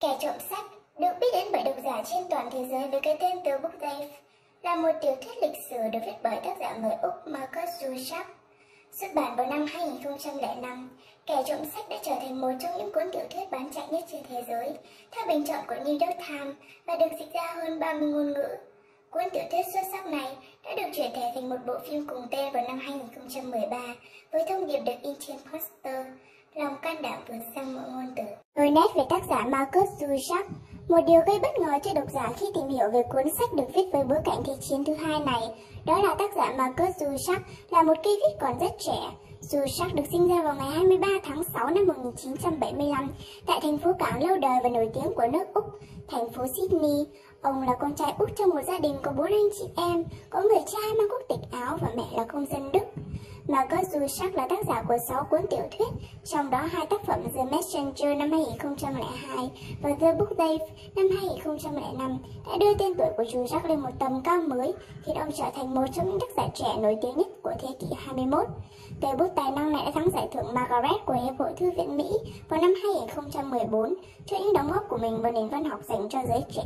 Kẻ trộm sách, được biết đến bởi độc giả trên toàn thế giới với cái tên The Book Thief, là một tiểu thuyết lịch sử được viết bởi tác giả người Úc Marcus Zusak. Xuất bản vào năm 2005, Kẻ trộm sách đã trở thành một trong những cuốn tiểu thuyết bán chạy nhất trên thế giới, theo bình chọn của New York Times và được dịch ra hơn 30 ngôn ngữ. Cuốn tiểu thuyết xuất sắc này đã được chuyển thể thành một bộ phim cùng tên vào năm 2013 với thông điệp được in trên poster, lòng can đảm vượt sang mọi ngôn từ. Nổi nét về tác giả Marcus Zusak. Một điều gây bất ngờ cho độc giả khi tìm hiểu về cuốn sách được viết với bối cảnh Thế chiến thứ hai này, đó là tác giả Marcus Zusak là một cây viết còn rất trẻ. Zusak được sinh ra vào ngày 23 tháng 6 năm 1975 tại thành phố cảng lâu đời và nổi tiếng của nước Úc, thành phố Sydney. Ông là con trai út trong một gia đình có 4 anh chị em, có người cha mang quốc tịch Áo và mẹ là công dân Đức. Marcus Zusak là tác giả của 6 cuốn tiểu thuyết, trong đó 2 tác phẩm The Messenger năm 2002 và The Book Thief năm 2005 đã đưa tên tuổi của Zusak lên một tầm cao mới, khiến ông trở thành một trong những tác giả trẻ nổi tiếng nhất của thế kỷ 21. Cây bút tài năng này đã thắng giải thưởng Margaret của Hiệp hội Thư viện Mỹ vào năm 2014 cho những đóng góp của mình vào nền văn học dành cho giới trẻ.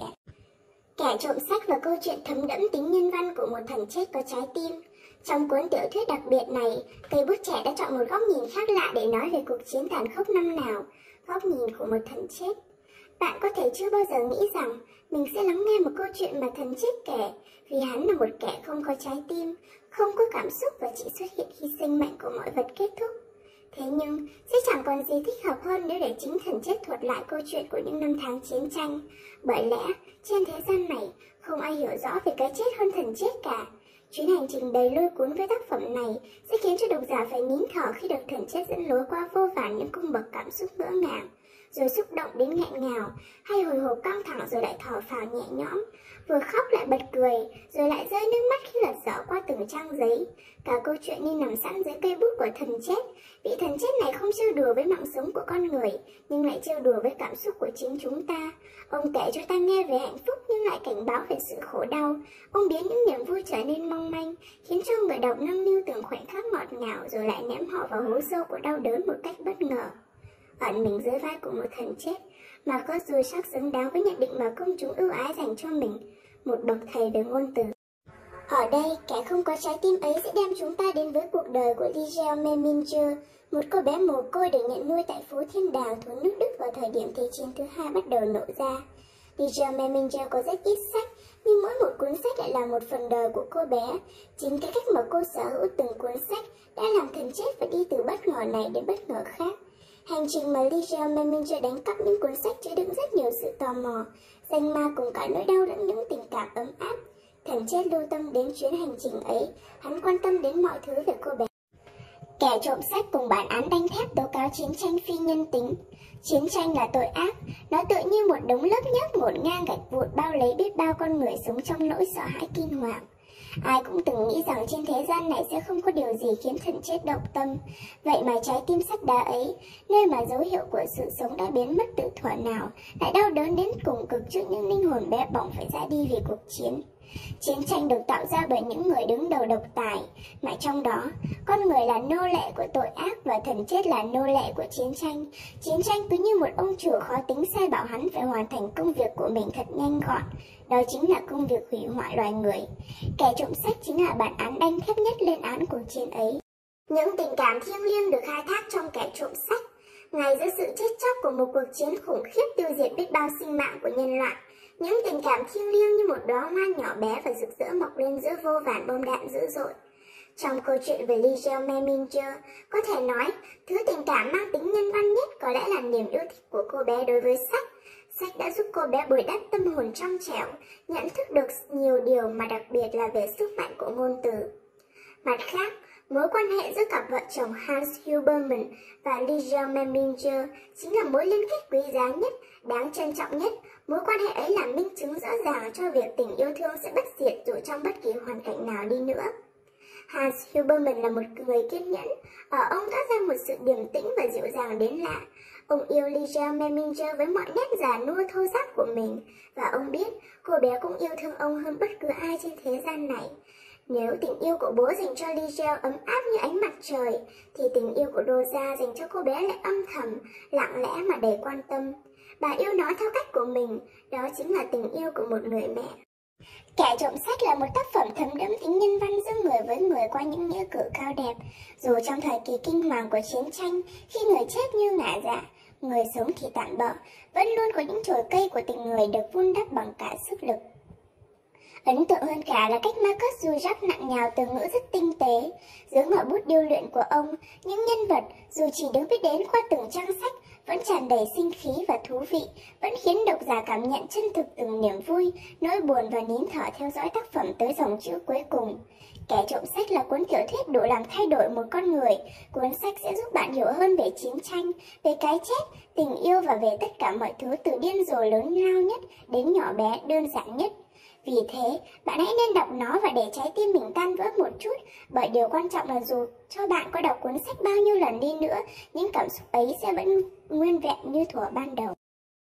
Kẻ trộm sách là câu chuyện thấm đẫm tính nhân văn của một thần chết có trái tim. Trong cuốn tiểu thuyết đặc biệt này, cây bút trẻ đã chọn một góc nhìn khác lạ để nói về cuộc chiến tàn khốc năm nào, góc nhìn của một thần chết. Bạn có thể chưa bao giờ nghĩ rằng mình sẽ lắng nghe một câu chuyện mà thần chết kể, vì hắn là một kẻ không có trái tim, không có cảm xúc và chỉ xuất hiện khi sinh mệnh của mọi vật kết thúc. Thế nhưng, sẽ chẳng còn gì thích hợp hơn nếu để chính thần chết thuật lại câu chuyện của những năm tháng chiến tranh. Bởi lẽ, trên thế gian này, không ai hiểu rõ về cái chết hơn thần chết cả. Chuyến hành trình đầy lôi cuốn với tác phẩm này sẽ khiến cho độc giả phải nín thở khi được thần chết dẫn lối qua vô vàn những cung bậc cảm xúc ngỡ ngàng, rồi xúc động đến nghẹn ngào, hay hồi hộp căng thẳng rồi lại thở phào nhẹ nhõm, vừa khóc lại bật cười, rồi lại rơi nước mắt khi lật dở qua từng trang giấy. Cả câu chuyện như nằm sẵn dưới cây bút của thần chết. Vị thần chết này không trêu đùa với mạng sống của con người, nhưng lại trêu đùa với cảm xúc của chính chúng ta. Ông kể cho ta nghe về hạnh phúc nhưng lại cảnh báo về sự khổ đau. Ông biến những niềm vui trở nên mong manh, khiến cho người đọc nâng niu từng khoảnh khắc ngọt ngào, rồi lại ném họ vào hố sâu của đau đớn một cách bất ngờ. Ẩn mình dưới vai của một thần chết, Marcus Zusak xứng đáng với nhận định mà công chúng ưu ái dành cho mình, một bậc thầy về ngôn từ. Ở đây, kẻ không có trái tim ấy sẽ đem chúng ta đến với cuộc đời của Ligeia Meminger, một cô bé mồ côi được nhận nuôi tại phố Thiên Đàng thuộc nước Đức vào thời điểm Thế chiến thứ hai bắt đầu nổ ra. Ligeia Meminger có rất ít sách, nhưng mỗi một cuốn sách lại là một phần đời của cô bé. Chính cái cách mà cô sở hữu từng cuốn sách đã làm thần chết phải đi từ bất ngờ này đến bất ngờ khác. Hành trình mà Ligeia Meminger đánh cắp những cuốn sách chứa đựng rất nhiều sự tò mò, danh ma cùng cả nỗi đau lẫn những tình cảm ấm áp. Thần chết lưu tâm đến chuyến hành trình ấy, hắn quan tâm đến mọi thứ về cô bé. Kẻ trộm sách cùng bản án đanh thép tố cáo chiến tranh phi nhân tính. Chiến tranh là tội ác, nó tựa như một đống lớp nhớp ngổn ngang gạch vụn bao lấy biết bao con người sống trong nỗi sợ hãi kinh hoàng. Ai cũng từng nghĩ rằng trên thế gian này sẽ không có điều gì khiến thần chết động tâm. Vậy mà trái tim sắt đá ấy, nơi mà dấu hiệu của sự sống đã biến mất từ thuở nào, lại đau đớn đến cùng cực trước những linh hồn bé bỏng phải ra đi vì cuộc chiến. Chiến tranh được tạo ra bởi những người đứng đầu độc tài, mà trong đó, con người là nô lệ của tội ác và thần chết là nô lệ của chiến tranh. Chiến tranh cứ như một ông chủ khó tính sai bảo hắn phải hoàn thành công việc của mình thật nhanh gọn. Đó chính là công việc hủy hoại loài người. Kẻ trộm sách chính là bản án đanh thép nhất lên án cuộc chiến ấy. Những tình cảm thiêng liêng được khai thác trong kẻ trộm sách. Ngay giữa sự chết chóc của một cuộc chiến khủng khiếp tiêu diệt biết bao sinh mạng của nhân loại, những tình cảm thiêng liêng như một đóa hoa nhỏ bé và rực rỡ mọc lên giữa vô vàn bom đạn dữ dội. Trong câu chuyện về Ligeia Meminger, có thể nói, thứ tình cảm mang tính nhân văn nhất có lẽ là niềm yêu thích của cô bé đối với sách. Sách đã giúp cô bé bồi đắp tâm hồn trong trẻo, nhận thức được nhiều điều mà đặc biệt là về sức mạnh của ngôn từ. Mặt khác, mối quan hệ giữa cặp vợ chồng Hans Huberman và Ligeia Meminger chính là mối liên kết quý giá nhất, đáng trân trọng nhất. Mối quan hệ ấy là minh chứng rõ ràng cho việc tình yêu thương sẽ bất diệt dù trong bất kỳ hoàn cảnh nào đi nữa. Hans Huberman là một người kiên nhẫn, ở ông toát ra một sự điềm tĩnh và dịu dàng đến lạ. Ông yêu Ligeia Meminger với mọi nét già nua thô ráp của mình, và ông biết cô bé cũng yêu thương ông hơn bất cứ ai trên thế gian này. Nếu tình yêu của bố dành cho Ligeia ấm áp như ánh mặt trời, thì tình yêu của Rosa dành cho cô bé lại âm thầm, lặng lẽ mà đầy quan tâm. Bà yêu nó theo cách của mình, đó chính là tình yêu của một người mẹ. Kẻ trộm sách là một tác phẩm thấm đẫm tính nhân văn giữa người với người qua những nghĩa cử cao đẹp. Dù trong thời kỳ kinh hoàng của chiến tranh, khi người chết như ngả dạ, người sống thì tàn bợ, vẫn luôn có những chồi cây của tình người được vun đắp bằng cả sức lực. Ấn tượng hơn cả là cách Marcus Zurak nặng nhào từ ngữ rất tinh tế. Dưới ngòi bút điêu luyện của ông, những nhân vật dù chỉ được biết đến qua từng trang sách vẫn tràn đầy sinh khí và thú vị, vẫn khiến độc giả cảm nhận chân thực từng niềm vui, nỗi buồn và nín thở theo dõi tác phẩm tới dòng chữ cuối cùng. Kẻ trộm sách là cuốn tiểu thuyết đủ làm thay đổi một con người. Cuốn sách sẽ giúp bạn hiểu hơn về chiến tranh, về cái chết, tình yêu và về tất cả mọi thứ từ điên rồ lớn lao nhất đến nhỏ bé đơn giản nhất. Vì thế, bạn hãy nên đọc nó và để trái tim mình tan vỡ một chút, bởi điều quan trọng là dù cho bạn có đọc cuốn sách bao nhiêu lần đi nữa, những cảm xúc ấy sẽ vẫn nguyên vẹn như thuở ban đầu.